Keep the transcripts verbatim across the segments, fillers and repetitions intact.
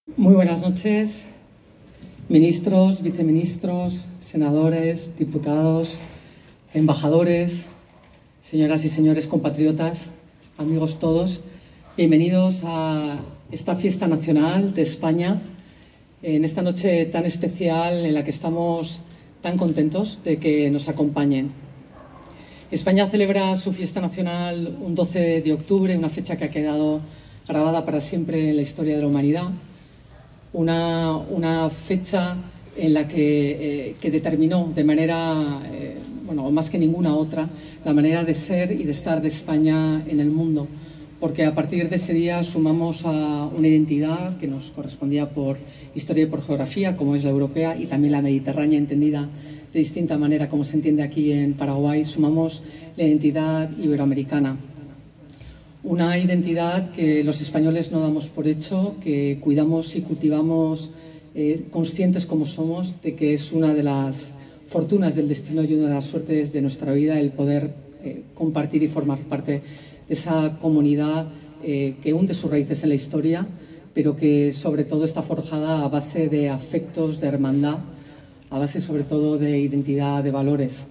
Muy buenas noches, ministros, viceministros, senadores, diputados, embajadores, señoras y señores compatriotas, amigos todos. Bienvenidos a esta fiesta nacional de España, en esta noche tan especial en la que estamos tan contentos de que nos acompañen. España celebra su fiesta nacional un doce de octubre, una fecha que ha quedado grabada para siempre en la historia de la humanidad. Una, una fecha en la que, eh, que determinó de manera, eh, bueno, más que ninguna otra, la manera de ser y de estar de España en el mundo, porque a partir de ese día sumamos a una identidad que nos correspondía por historia y por geografía, como es la europea, y también la mediterránea, entendida de distinta manera como se entiende aquí en Paraguay. Sumamos la identidad iberoamericana. Una identidad que los españoles no damos por hecho, que cuidamos y cultivamos, eh, conscientes como somos de que es una de las fortunas del destino y una de las suertes de nuestra vida el poder eh, compartir y formar parte de esa comunidad eh, que hunde sus raíces en la historia, pero que sobre todo está forjada a base de afectos, de hermandad, a base sobre todo de identidad, de valores.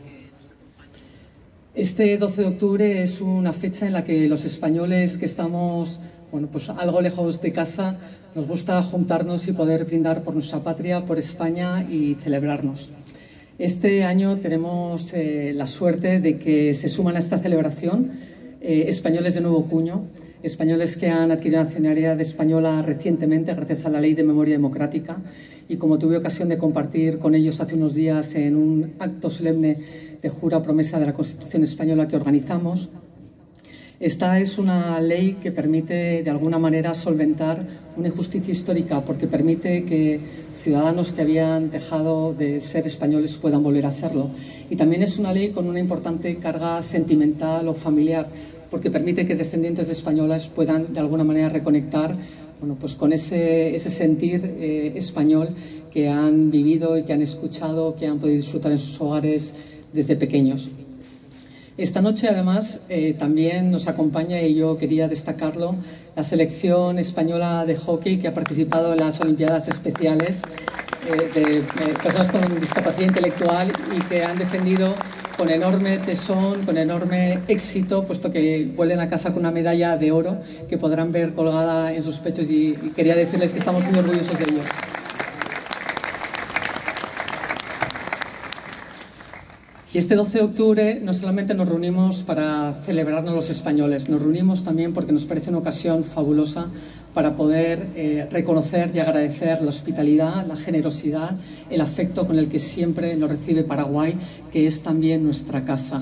Este doce de octubre es una fecha en la que los españoles que estamos, bueno, pues algo lejos de casa, nos gusta juntarnos y poder brindar por nuestra patria, por España y celebrarnos. Este año tenemos eh, la suerte de que se suman a esta celebración eh, españoles de nuevo cuño, españoles que han adquirido nacionalidad española recientemente gracias a la Ley de Memoria Democrática, y como tuve ocasión de compartir con ellos hace unos días en un acto solemne de jura promesa de la Constitución española que organizamos, esta es una ley que permite de alguna manera solventar una injusticia histórica, porque permite que ciudadanos que habían dejado de ser españoles puedan volver a serlo. Y también es una ley con una importante carga sentimental o familiar, porque permite que descendientes de españolas puedan de alguna manera reconectar, bueno, pues con ese, ese sentir eh, español que han vivido y que han escuchado, que han podido disfrutar en sus hogares desde pequeños. Esta noche, además, eh, también nos acompaña, y yo quería destacarlo, la selección española de hockey que ha participado en las Olimpiadas Especiales eh, de eh, personas con discapacidad intelectual y que han defendido con enorme tesón, con enorme éxito, puesto que vuelven a casa con una medalla de oro que podrán ver colgada en sus pechos, y, y quería decirles que estamos muy orgullosos de ello. Y este doce de octubre no solamente nos reunimos para celebrarnos los españoles, nos reunimos también porque nos parece una ocasión fabulosa para poder eh, reconocer y agradecer la hospitalidad, la generosidad, el afecto con el que siempre nos recibe Paraguay, que es también nuestra casa.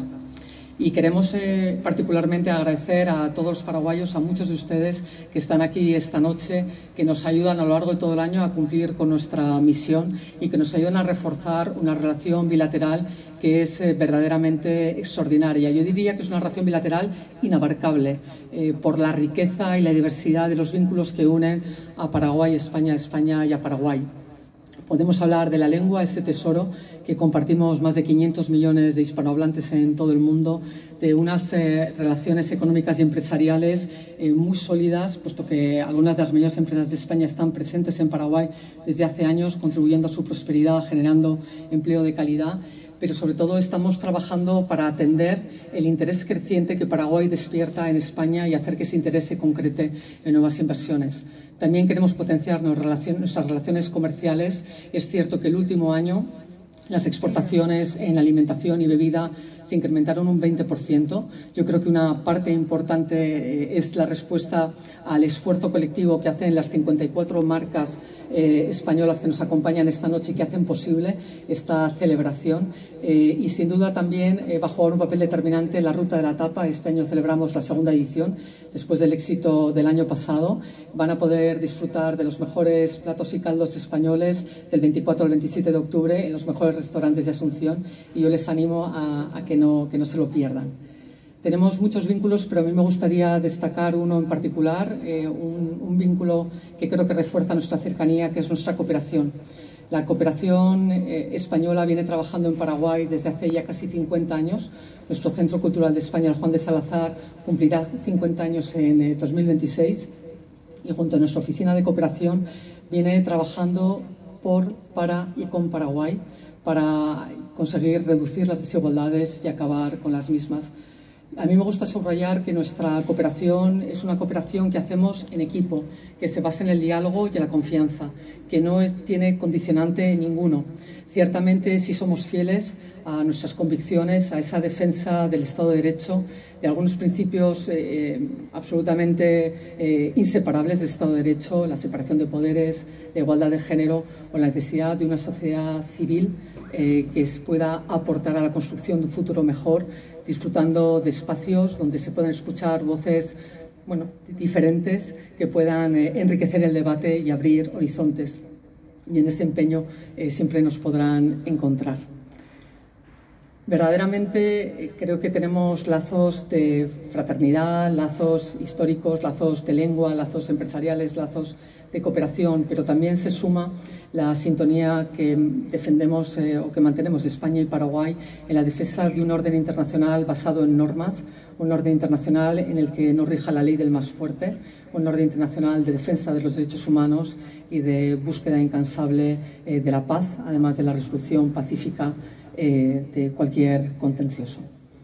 Y queremos eh, particularmente agradecer a todos los paraguayos, a muchos de ustedes que están aquí esta noche, que nos ayudan a lo largo de todo el año a cumplir con nuestra misión y que nos ayudan a reforzar una relación bilateral que es eh, verdaderamente extraordinaria. Yo diría que es una relación bilateral inabarcable eh, por la riqueza y la diversidad de los vínculos que unen a Paraguay, España, a España y a Paraguay. Podemos hablar de la lengua, ese tesoro que compartimos más de quinientos millones de hispanohablantes en todo el mundo, de unas eh, relaciones económicas y empresariales eh, muy sólidas, puesto que algunas de las mayores empresas de España están presentes en Paraguay desde hace años, contribuyendo a su prosperidad, generando empleo de calidad. Pero sobre todo estamos trabajando para atender el interés creciente que Paraguay despierta en España y hacer que ese interés se concrete en nuevas inversiones. También queremos potenciar nuestras relaciones comerciales. Es cierto que el último año las exportaciones en alimentación y bebida se incrementaron un veinte por ciento. Yo creo que una parte importante es la respuesta al esfuerzo colectivo que hacen las cincuenta y cuatro marcas eh, españolas que nos acompañan esta noche y que hacen posible esta celebración. Eh, y sin duda también eh, va a jugar un papel determinante la Ruta de la Tapa. Este año celebramos la segunda edición, después del éxito del año pasado. Van a poder disfrutar de los mejores platos y caldos españoles del veinticuatro al veintisiete de octubre en los mejores restaurantes de Asunción, y yo les animo a, a que, no, que no se lo pierdan. Tenemos muchos vínculos, pero a mí me gustaría destacar uno en particular, eh, un, un vínculo que creo que refuerza nuestra cercanía, que es nuestra cooperación. La cooperación eh, española viene trabajando en Paraguay desde hace ya casi cincuenta años. Nuestro Centro Cultural de España, el Juan de Salazar, cumplirá cincuenta años en eh, dos mil veintiséis. Y junto a nuestra oficina de cooperación viene trabajando por, para y con Paraguay para conseguir reducir las desigualdades y acabar con las mismas. A mí me gusta subrayar que nuestra cooperación es una cooperación que hacemos en equipo, que se basa en el diálogo y en la confianza, que no es, tiene condicionante ninguno. Ciertamente, sí somos fieles a nuestras convicciones, a esa defensa del Estado de Derecho, de algunos principios eh, absolutamente eh, inseparables del Estado de Derecho, la separación de poderes, la igualdad de género o la necesidad de una sociedad civil eh, que pueda aportar a la construcción de un futuro mejor, disfrutando de espacios donde se puedan escuchar voces bueno, diferentes que puedan eh, enriquecer el debate y abrir horizontes. Y en ese empeño eh, siempre nos podrán encontrar. Verdaderamente eh, creo que tenemos lazos de fraternidad, lazos históricos, lazos de lengua, lazos empresariales, lazos de cooperación, pero también se suma la sintonía que defendemos eh, o que mantenemos España y Paraguay en la defensa de un orden internacional basado en normas, un orden internacional en el que no rija la ley del más fuerte, un orden internacional de defensa de los derechos humanos y de búsqueda incansable eh, de la paz, además de la resolución pacífica eh, de cualquier contencioso.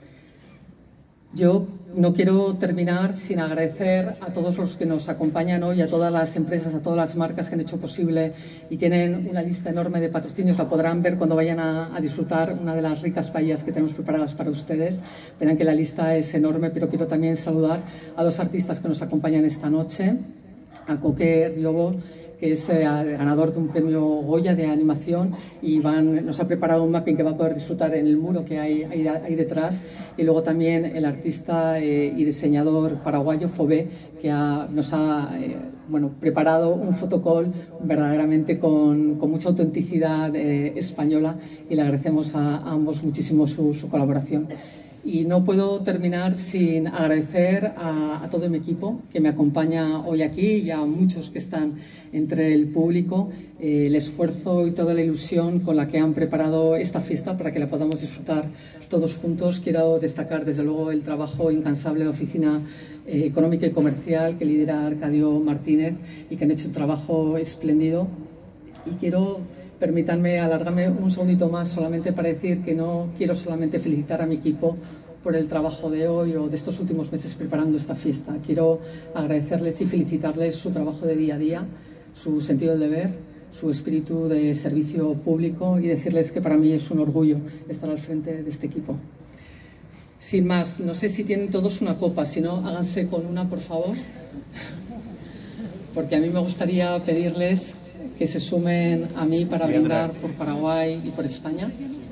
Yo no quiero terminar sin agradecer a todos los que nos acompañan hoy, a todas las empresas, a todas las marcas que han hecho posible y tienen una lista enorme de patrocinios. La podrán ver cuando vayan a, a disfrutar una de las ricas paellas que tenemos preparadas para ustedes. Verán que la lista es enorme, pero quiero también saludar a dos artistas que nos acompañan esta noche, a Coque Riobo, que es eh, ganador de un premio Goya de animación, y van, nos ha preparado un mapping que va a poder disfrutar en el muro que hay, hay, hay detrás, y luego también el artista eh, y diseñador paraguayo Fobé, que ha, nos ha eh, bueno, preparado un fotocall verdaderamente con, con mucha autenticidad eh, española, y le agradecemos a, a ambos muchísimo su, su colaboración. Y no puedo terminar sin agradecer a, a todo mi equipo que me acompaña hoy aquí y a muchos que están entre el público, eh, el esfuerzo y toda la ilusión con la que han preparado esta fiesta para que la podamos disfrutar todos juntos. Quiero destacar desde luego el trabajo incansable de la Oficina eh, Económica y Comercial que lidera Arcadio Martínez y que han hecho un trabajo espléndido. Y quiero... Permítanme alargarme un segundito más solamente para decir que no quiero solamente felicitar a mi equipo por el trabajo de hoy o de estos últimos meses preparando esta fiesta. Quiero agradecerles y felicitarles su trabajo de día a día, su sentido del deber, su espíritu de servicio público, y decirles que para mí es un orgullo estar al frente de este equipo. Sin más, no sé si tienen todos una copa, si no, háganse con una, por favor, porque a mí me gustaría pedirles que se sumen a mí para brindar por Paraguay y por España.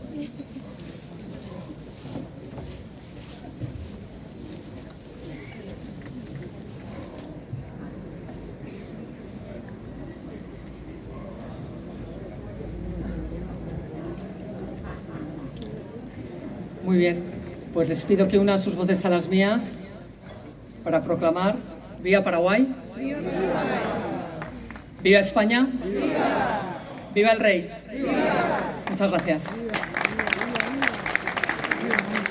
Muy bien, pues les pido que unan sus voces a las mías para proclamar ¡Viva Paraguay! ¡Viva Paraguay! ¡Viva España! ¡Viva! ¡Viva el Rey! ¡Viva! Muchas gracias. ¡Viva! ¡Viva! ¡Viva!